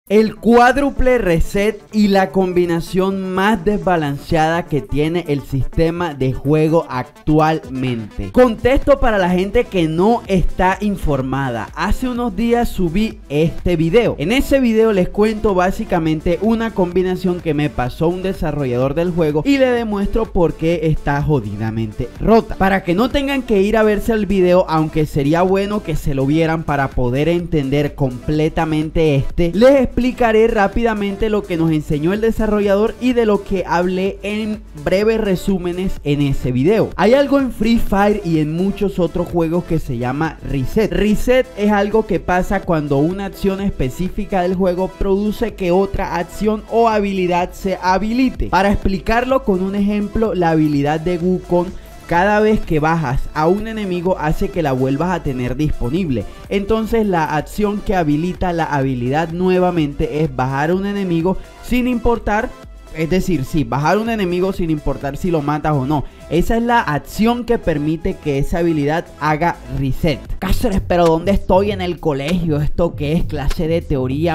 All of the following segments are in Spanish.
El cuádruple reset y la combinación más desbalanceada que tiene el sistema de juego actualmente. Contexto para la gente que no está informada. Hace unos días subí este video. En ese video les cuento básicamente una combinación que me pasó un desarrollador del juego y le demuestro por qué está jodidamente rota. Para que no tengan que ir a verse el video, aunque sería bueno que se lo vieran para poder entender completamente les explicaré rápidamente lo que nos enseñó el desarrollador y de lo que hablé en breves resúmenes en ese video. Hay algo en Free Fire y en muchos otros juegos que se llama reset. Reset es algo que pasa cuando una acción específica del juego produce que otra acción o habilidad se habilite. Para explicarlo con un ejemplo, la habilidad de Wukong, cada vez que bajas a un enemigo hace que la vuelvas a tener disponible. Entonces la acción que habilita la habilidad nuevamente es bajar a un enemigo sin importar, es decir, sí, bajar a un enemigo sin importar si lo matas o no. Esa es la acción que permite que esa habilidad haga reset. Cáceres, pero ¿dónde estoy en el colegio? ¿Esto qué es? Clase de teoría,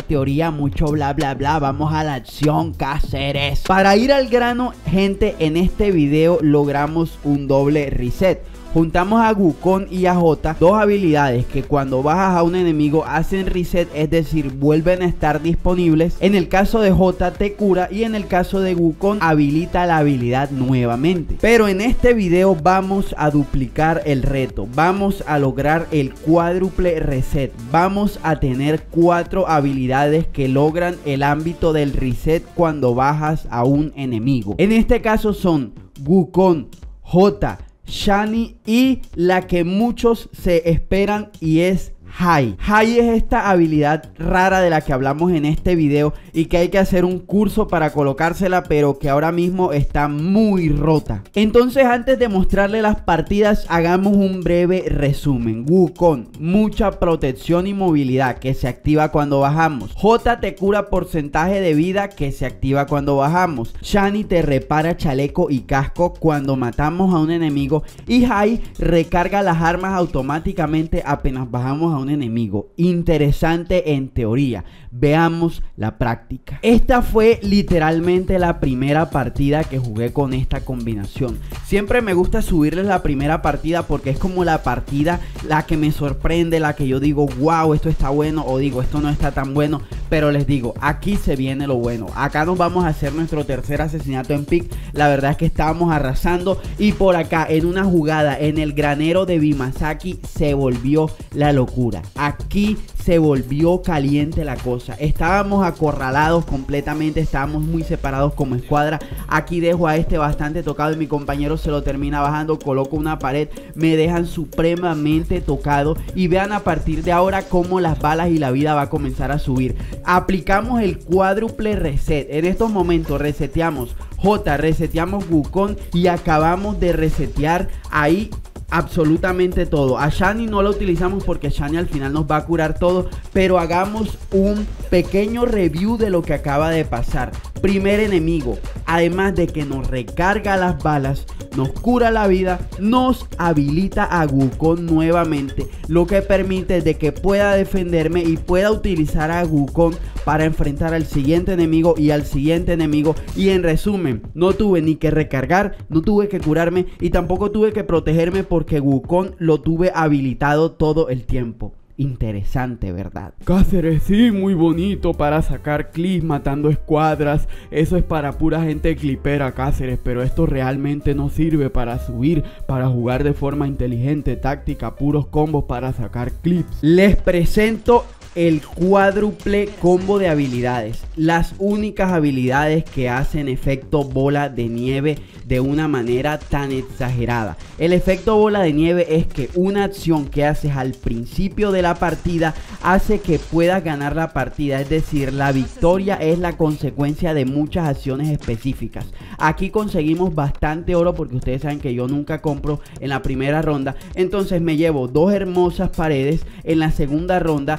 mucho bla bla bla. Vamos a la acción, Cáceres. Para ir al grano, gente, en este video logramos un doble reset. Juntamos a Wukong y a Jota, dos habilidades que cuando bajas a un enemigo hacen reset, es decir, vuelven a estar disponibles. En el caso de Jota te cura y en el caso de Wukong habilita la habilidad nuevamente. Pero en este video vamos a duplicar el reto, vamos a lograr el cuádruple reset. Vamos a tener 4 habilidades que logran el ámbito del reset cuando bajas a un enemigo. En este caso son Wukong, Jota, Shani y la que muchos se esperan y es Hai. Hai es esta habilidad rara de la que hablamos en este video y que hay que hacer un curso para colocársela, pero que ahora mismo está muy rota. Entonces, antes de mostrarle las partidas, hagamos un breve resumen. Wukong, mucha protección y movilidad que se activa cuando bajamos. Jota te cura porcentaje de vida que se activa cuando bajamos. Shani te repara chaleco y casco cuando matamos a un enemigo y Hai recarga las armas automáticamente apenas bajamos a un enemigo. Interesante en teoría. Veamos la práctica. Esta fue literalmente la primera partida que jugué con esta combinación. Siempre me gusta subirles la primera partida porque es como la partida la que me sorprende, la que yo digo, wow, esto está bueno, o digo, esto no está tan bueno. Pero les digo, aquí se viene lo bueno. Acá nos vamos a hacer nuestro tercer asesinato en pick. La verdad es que estábamos arrasando y por acá en una jugada en el granero de Bimasaki se volvió la locura. Aquí se volvió caliente la cosa. Estábamos acorralados completamente, estábamos muy separados como escuadra. Aquí dejo a este bastante tocado y mi compañero se lo termina bajando. Coloco una pared, me dejan supremamente tocado y vean a partir de ahora cómo las balas y la vida va a comenzar a subir. Aplicamos el cuádruple reset. En estos momentos reseteamos Jota, reseteamos Wukong y acabamos de resetear ahí absolutamente todo. A Shani no lo utilizamos porque Shani al final nos va a curar todo, pero hagamos un pequeño review de lo que acaba de pasar. Primer enemigo, además de que nos recarga las balas, nos cura la vida, nos habilita a Wukong nuevamente, lo que permite de que pueda defenderme y pueda utilizar a Wukong para enfrentar al siguiente enemigo y al siguiente enemigo. Y en resumen, no tuve ni que recargar, no tuve que curarme y tampoco tuve que protegerme porque Wukong lo tuve habilitado todo el tiempo. Interesante, ¿verdad? Cáceres, sí, muy bonito para sacar clips matando escuadras. Eso es para pura gente clipera, Cáceres, pero esto realmente no sirve para subir, para jugar de forma inteligente, táctica, puros combos para sacar clips. Les presento el cuádruple combo de habilidades, las únicas habilidades que hacen efecto bola de nieve de una manera tan exagerada. El efecto bola de nieve es que una acción que haces al principio de la partida hace que puedas ganar la partida, es decir, la victoria es la consecuencia de muchas acciones específicas. Aquí conseguimos bastante oro porque ustedes saben que yo nunca compro en la primera ronda, entonces me llevo 2 hermosas paredes en la segunda ronda y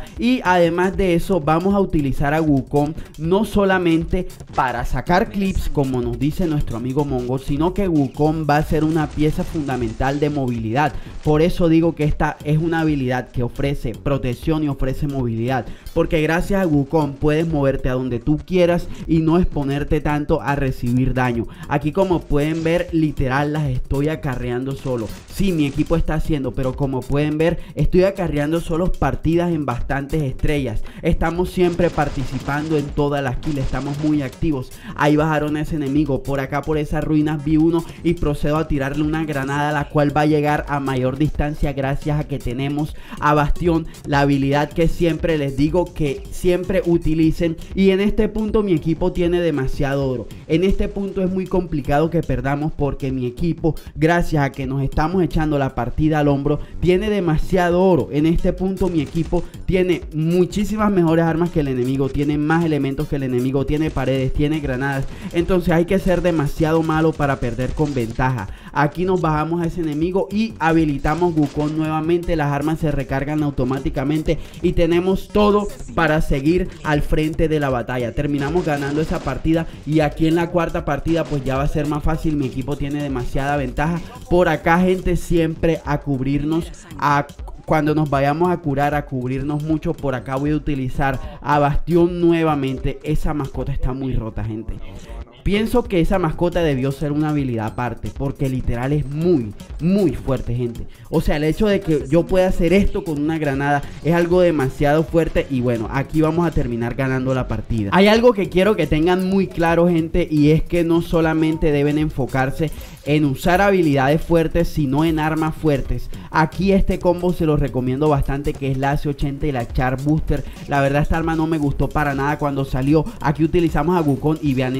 además de eso vamos a utilizar a Wukong no solamente para sacar clips como nos dice nuestro amigo Mongol, sino que Wukong va a ser una pieza fundamental de movilidad. Por eso digo que esta es una habilidad que ofrece protección y ofrece movilidad, porque gracias a Wukong puedes moverte a donde tú quieras y no exponerte tanto a recibir daño. Aquí como pueden ver, literal las estoy acarreando solo. Sí, mi equipo está haciendo, pero como pueden ver estoy acarreando solo partidas en bastantes estrellas. Estamos siempre participando en todas las kills, estamos muy activos. Ahí bajaron a ese enemigo, por acá por esas ruinas vi uno y procedo a tirarle una granada, la cual va a llegar a mayor distancia gracias a que tenemos a Bastión, la habilidad que siempre les digo que siempre utilicen. Y en este punto mi equipo tiene demasiado oro. En este punto es muy complicado que perdamos porque mi equipo, gracias a que nos estamos echando la partida al hombro, tiene demasiado oro. En este punto mi equipo tiene muchísimas mejores armas que el enemigo, tiene más elementos que el enemigo, tiene paredes, tiene granadas. Entonces hay que ser demasiado malo para perder con ventaja. Aquí nos bajamos a ese enemigo y habilitamos Wukong nuevamente. Las armas se recargan automáticamente y tenemos todo para seguir al frente de la batalla. Terminamos ganando esa partida y aquí en la cuarta partida pues ya va a ser más fácil. Mi equipo tiene demasiada ventaja. Por acá, gente, siempre a cubrirnos, cuando nos vayamos a curar, a cubrirnos mucho. Por acá voy a utilizar a Bastión nuevamente. Esa mascota está muy rota, gente. Pienso que esa mascota debió ser una habilidad aparte, porque literal es muy fuerte, gente. O sea, el hecho de que yo pueda hacer esto con una granada es algo demasiado fuerte. Y bueno, aquí vamos a terminar ganando la partida. Hay algo que quiero que tengan muy claro, gente, y es que no solamente deben enfocarse en usar habilidades fuertes, sino en armas fuertes. Aquí este combo se los recomiendo bastante, que es la AC-80 y la Char Booster. La verdad esta arma no me gustó para nada cuando salió. Aquí utilizamos a Wukong y vean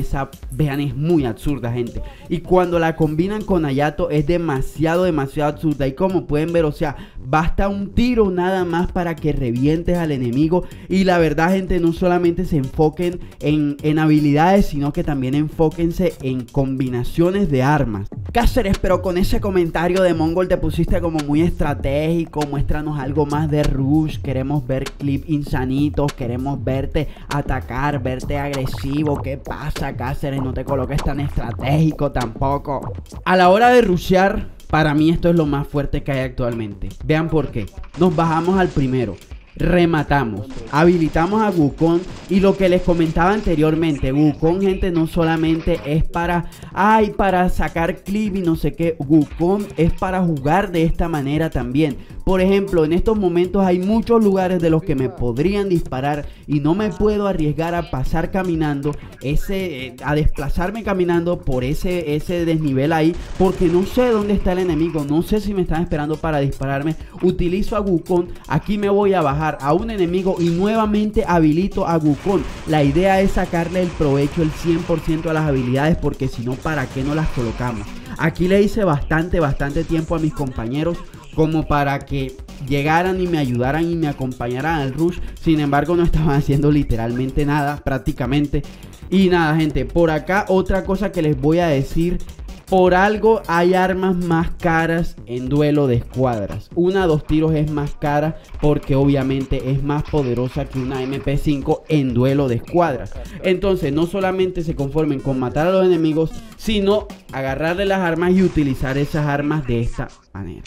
es muy absurda, gente. Y cuando la combinan con Hayato es demasiado absurda. Y como pueden ver, o sea, basta un tiro nada más para que revientes al enemigo. Y la verdad, gente, no solamente se enfoquen en habilidades, sino que también enfóquense en combinaciones de armas. Cáceres, pero con ese comentario de Mongol te pusiste como muy estratégico. Muéstranos algo más de Rush. Queremos ver clips insanitos, queremos verte atacar, verte agresivo. ¿Qué pasa, Cáceres? No te coloques tan estratégico tampoco. A la hora de rushear, para mí esto es lo más fuerte que hay actualmente. Vean por qué. Nos bajamos al primero, rematamos, habilitamos a Wukong. Y lo que les comentaba anteriormente, Wukong, gente, no solamente es para sacar clip y no sé qué. Wukong es para jugar de esta manera también. Por ejemplo, en estos momentos hay muchos lugares de los que me podrían disparar y no me puedo arriesgar a pasar caminando, a desplazarme caminando por ese desnivel ahí, porque no sé dónde está el enemigo, no sé si me están esperando para dispararme. Utilizo a Wukong, aquí me voy a bajar a un enemigo y nuevamente habilito a Wukong. La idea es sacarle el provecho, el 100% a las habilidades, porque si no, ¿para qué no las colocamos? Aquí le hice bastante tiempo a mis compañeros como para que llegaran y me ayudaran y me acompañaran al rush. Sin embargo, no estaban haciendo literalmente nada, prácticamente. Y nada, gente, por acá otra cosa que les voy a decir. Por algo hay armas más caras en duelo de escuadras. Una 2 tiros es más cara porque obviamente es más poderosa que una MP5 en duelo de escuadras. Entonces no solamente se conformen con matar a los enemigos, sino agarrarle las armas y utilizar esas armas de esta manera.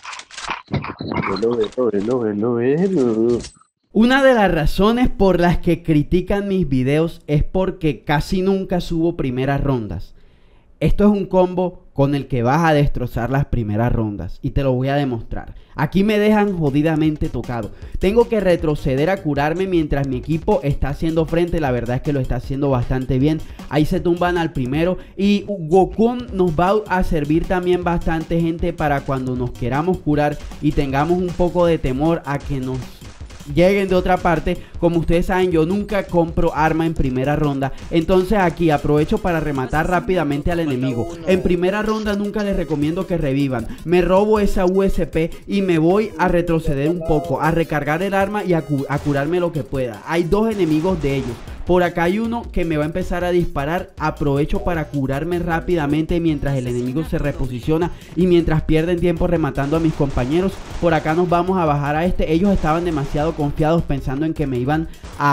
Una de las razones por las que critican mis videos es porque casi nunca subo primeras rondas. Esto es un combo con el que vas a destrozar las primeras rondas y te lo voy a demostrar. Aquí me dejan jodidamente tocado. Tengo que retroceder a curarme mientras mi equipo está haciendo frente. La verdad es que lo está haciendo bastante bien. Ahí se tumban al primero y Wukong nos va a servir también bastante, gente, para cuando nos queramos curar y tengamos un poco de temor a que nos lleguen de otra parte. Como ustedes saben, yo nunca compro arma en primera ronda, entonces aquí aprovecho para rematar rápidamente al enemigo. En primera ronda nunca les recomiendo que revivan. Me robo esa USP y me voy a retroceder un poco, a recargar el arma y a curarme lo que pueda. Hay 2 enemigos de ellos. Por acá hay uno que me va a empezar a disparar. Aprovecho para curarme rápidamente mientras el enemigo se reposiciona y mientras pierden tiempo rematando a mis compañeros. Por acá nos vamos a bajar a este. Ellos estaban demasiado confiados pensando en que me iban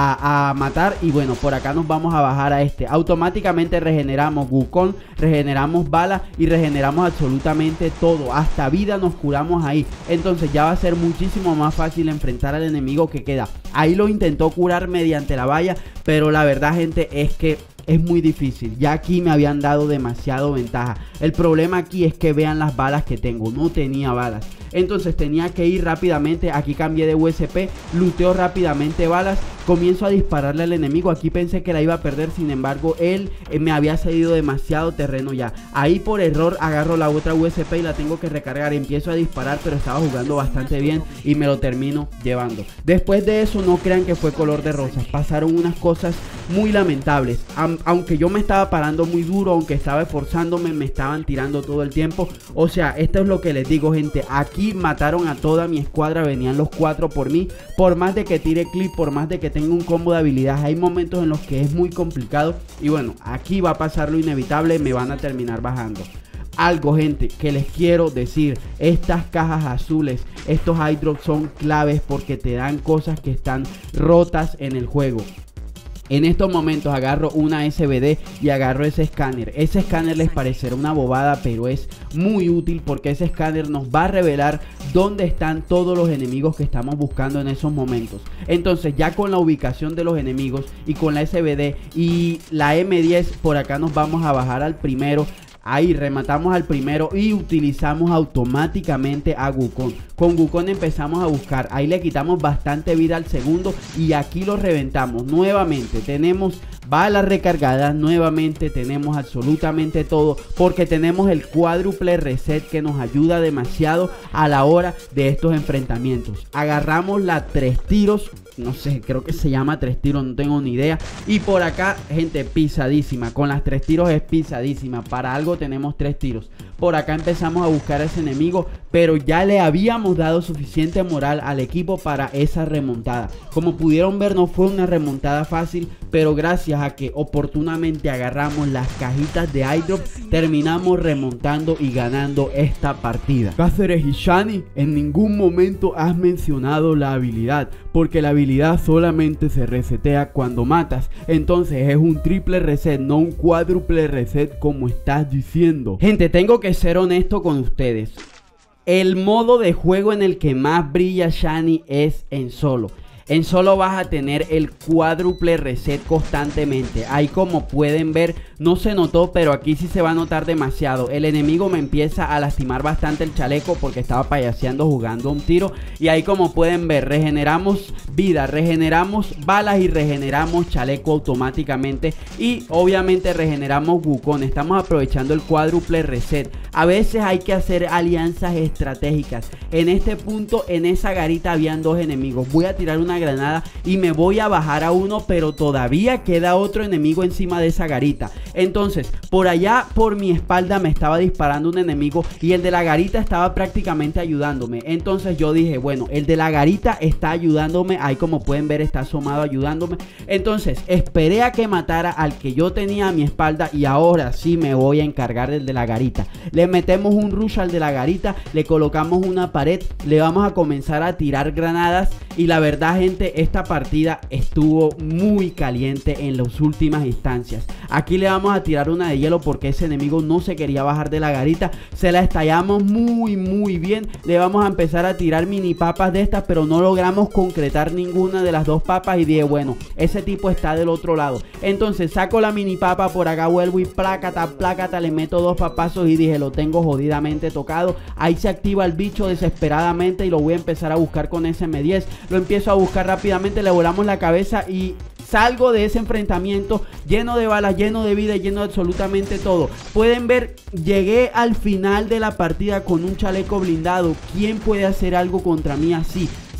a matar. Y bueno, por acá nos vamos a bajar a este. Automáticamente regeneramos Wukong, regeneramos balas y regeneramos absolutamente todo. Hasta vida nos curamos ahí. Entonces ya va a ser muchísimo más fácil enfrentar al enemigo que queda. Ahí lo intentó curar mediante la valla, pero la verdad, gente, es que es muy difícil. Ya aquí me habían dado demasiado ventaja. El problema aquí es que vean las balas que tengo. No tenía balas. Entonces tenía que ir rápidamente. Aquí cambié de USP. Looteo rápidamente balas. Comienzo a dispararle al enemigo. Aquí pensé que la iba a perder. Sin embargo, él me había cedido demasiado terreno ya. Ahí por error agarro la otra USP y la tengo que recargar. Empiezo a disparar, pero estaba jugando bastante bien y me lo termino llevando. Después de eso, no crean que fue color de rosas. Pasaron unas cosas muy lamentables. Aunque yo me estaba parando muy duro, aunque estaba esforzándome, me estaban tirando todo el tiempo. O sea, esto es lo que les digo, gente. Aquí mataron a toda mi escuadra. Venían los 4 por mí. Por más de que tire clip, por más de que tenga un combo de habilidades, hay momentos en los que es muy complicado. Y bueno, aquí va a pasar lo inevitable. Me van a terminar bajando. Algo, gente, que les quiero decir: estas cajas azules, estos airdrops son claves porque te dan cosas que están rotas en el juego. En estos momentos agarro una SBD y agarro ese escáner. Ese escáner les parecerá una bobada, pero es muy útil porque ese escáner nos va a revelar dónde están todos los enemigos que estamos buscando en esos momentos. Entonces ya con la ubicación de los enemigos y con la SBD y la M10, por acá nos vamos a bajar al primero. Ahí rematamos al primero y utilizamos automáticamente a Wukong. Con Wukong empezamos a buscar. Ahí le quitamos bastante vida al segundo y aquí lo reventamos. Nuevamente tenemos balas recargadas, nuevamente tenemos absolutamente todo porque tenemos el cuádruple reset que nos ayuda demasiado a la hora de estos enfrentamientos. Agarramos la 3 tiros. No sé, creo que se llama 3 tiros, no tengo ni idea. Y por acá, gente, pisadísima. Con las 3 tiros es pisadísima. Para algo tenemos 3 tiros. Por acá empezamos a buscar a ese enemigo, pero ya le habíamos dado suficiente moral al equipo para esa remontada. Como pudieron ver, no fue una remontada fácil, pero gracias a que oportunamente agarramos las cajitas de airdrop, terminamos remontando y ganando esta partida. Cáceres y Shani, en ningún momento has mencionado la habilidad, porque la habilidad solamente se resetea cuando matas. Entonces es un triple reset, no un cuádruple reset como estás diciendo. Gente, tengo que ser honesto con ustedes. El modo de juego en el que más brilla Shani es en solo. En solo vas a tener el cuádruple reset constantemente. Ahí, como pueden ver, no se notó, pero aquí sí se va a notar demasiado. El enemigo me empieza a lastimar bastante el chaleco porque estaba payaseando jugando un tiro. Y ahí, como pueden ver, regeneramos vida, regeneramos balas y regeneramos chaleco automáticamente. Y obviamente regeneramos Wukong. Estamos aprovechando el cuádruple reset. A veces hay que hacer alianzas estratégicas. En este punto, en esa garita habían 2 enemigos. Voy a tirar una granada y me voy a bajar a uno, pero todavía queda otro enemigo encima de esa garita. Entonces por allá por mi espalda me estaba disparando un enemigo y el de la garita estaba prácticamente ayudándome. Entonces yo dije, bueno, el de la garita está ayudándome. Ahí, como pueden ver, está asomado ayudándome. Entonces esperé a que matara al que yo tenía a mi espalda y ahora sí me voy a encargar del de la garita. Le metemos un rush al de la garita, le colocamos una pared, le vamos a comenzar a tirar granadas. Y la verdad, gente, esta partida estuvo muy caliente en las últimas instancias. Aquí le vamos a tirar una de hielo porque ese enemigo no se quería bajar de la garita. Se la estallamos muy bien. Le vamos a empezar a tirar mini papas de estas, pero no logramos concretar ninguna de las 2 papas. Y dije, bueno, ese tipo está del otro lado. Entonces saco la mini papa, por acá vuelvo y plácata, le meto 2 papazos y dije, lo tengo jodidamente tocado. Ahí se activa el bicho desesperadamente y lo voy a empezar a buscar con ese M10. Lo empiezo a buscar rápidamente, le volamos la cabeza y salgo de ese enfrentamiento lleno de balas, lleno de vida, lleno de absolutamente todo. Pueden ver, llegué al final de la partida con un chaleco blindado. ¿Quién puede hacer algo contra mí así?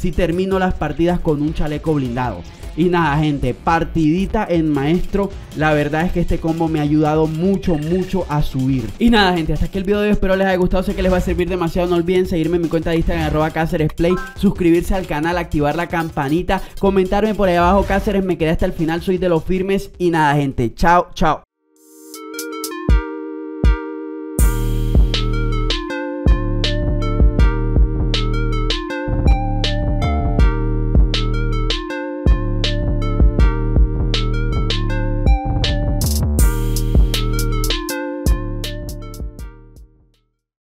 si termino las partidas con un chaleco blindado. Y nada, gente, partidita en maestro. La verdad es que este combo me ha ayudado mucho a subir. Y nada, gente, hasta aquí el video de hoy. Espero les haya gustado, sé que les va a servir demasiado. No olviden seguirme en mi cuenta de Instagram @CáceresPlay, suscribirse al canal, activar la campanita, comentarme por ahí abajo: Cáceres, me quedé hasta el final, soy de los firmes. Y nada, gente, chao.